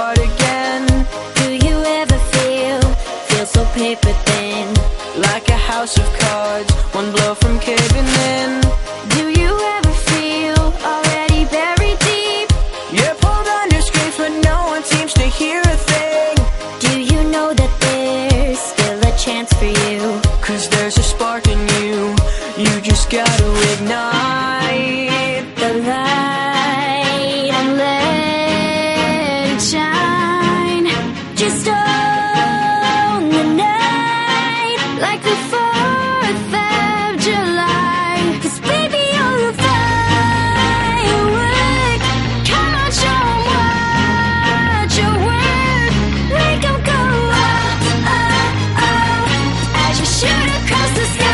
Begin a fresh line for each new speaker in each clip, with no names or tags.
start again.
Do you ever feel so paper thin?
Like a house of cards, one blow from caving in.
Do you ever feel already buried deep?
You're pulled under screens but no one seems to hear a thing.
Do you know that there's still a chance for you?
'Cause there's a spark in you, you just gotta ignite
the light and let it shine. Just own the night like the 4th of July. 'Cause baby, you're a firework. Come on, show 'em what you're worth. Make 'em go oh, oh, oh, as you shoot across the sky.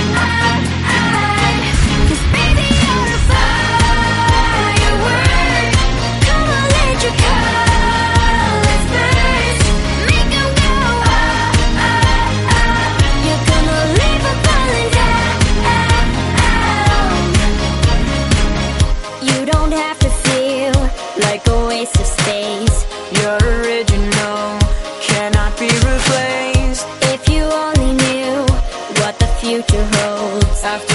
Like a waste of space.
You're original, cannot be replaced.
If you only knew what the future holds.
After